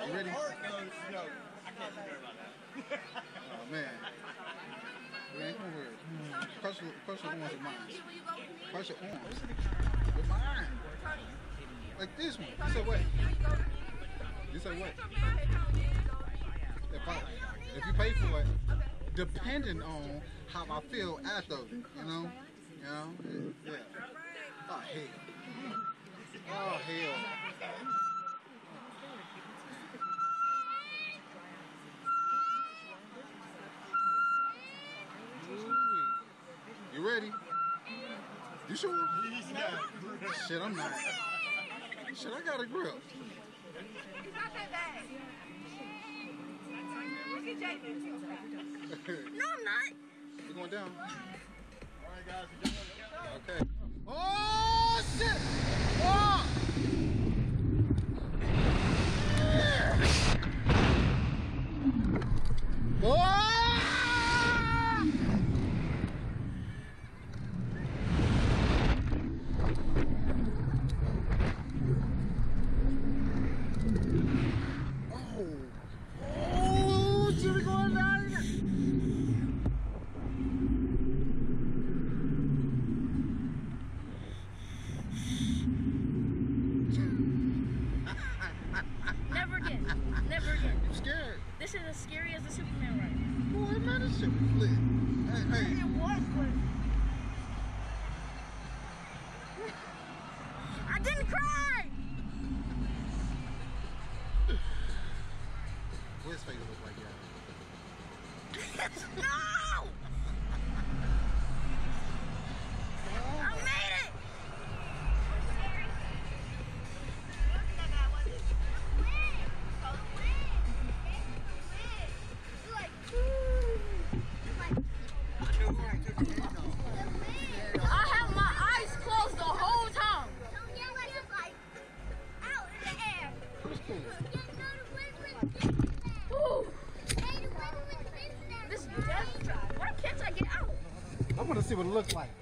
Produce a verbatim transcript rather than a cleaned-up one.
You ready? No, no, I can't forget about that. Oh man. Man, come over here. Crush your, crush your arms with mine. Crush your arms. With mine. Like this one. You say what? You say what? If, I, if you pay for it, depending on how I feel after it, you know? You know? Yeah. Oh, hell. Oh, hell. You ready? You sure? Shit, I'm not. Shit, I got a grip. It's not that bad. Look at Jaden. No, I'm not. We're going down. Alright, guys. Okay. Oh, shit! Oh! Oh! Oh, Jimmy going down here. Never again. Never again. You scared? This is as scary as the Superman ride. Boy, man, this shit was lit. Hey, hey. It was lit. I didn't cry! What his face look like, yeah? No! I made it! I have my eyes closed the whole time. Ooh. This death trap. Why can't I get out? I want to see what it looks like.